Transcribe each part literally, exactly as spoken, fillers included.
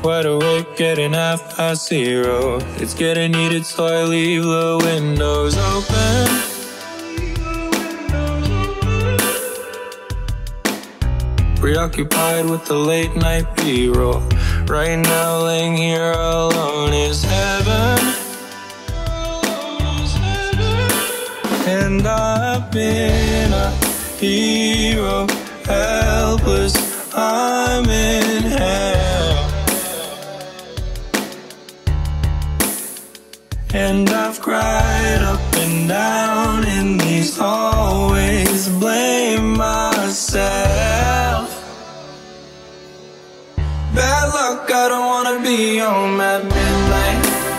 Wide awake, getting half past zero. It's getting heated, so I leave the windows open. Preoccupied with the late night B-roll. Right now laying here alone is heaven. And I've been a hero, helpless, I'm in hell. And I've cried up and down in these hallways, blame myself. Bad luck, I don't wanna be home at midnight.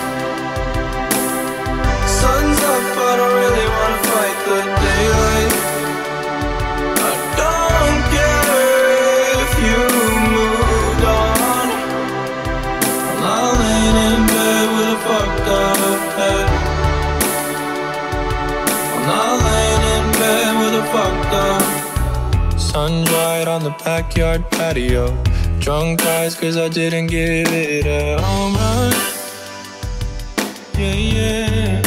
Sun's up, I don't really wanna fight the daylight. I don't care if you moved on. I'm not laying in bed with a fucked up head. I'm not laying in bed with a fucked up. Sun dried on the backyard patio. Drunk eyes cause I didn't give it a home run. Yeah, yeah.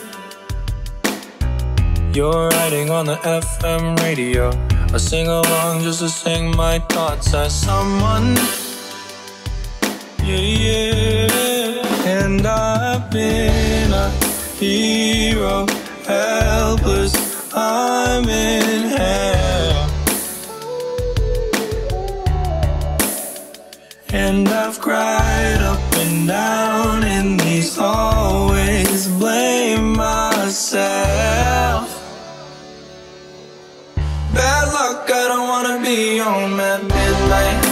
You're riding on the F M radio. I sing along just to sing my thoughts as someone. Yeah, yeah. And I've been a hero, helpless, I'm in hell. And I've cried up and down in these hallways, blame myself. Bad luck, I don't wanna be home at midnight.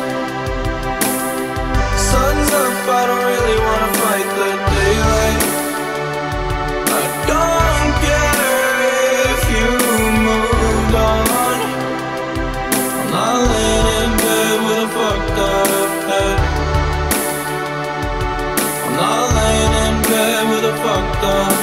Sun's up, I don't really wanna fight the daylight. I don't care if you moved on. I'm not laying in bed with a fucked up head. I'm not laying in bed with a fucked up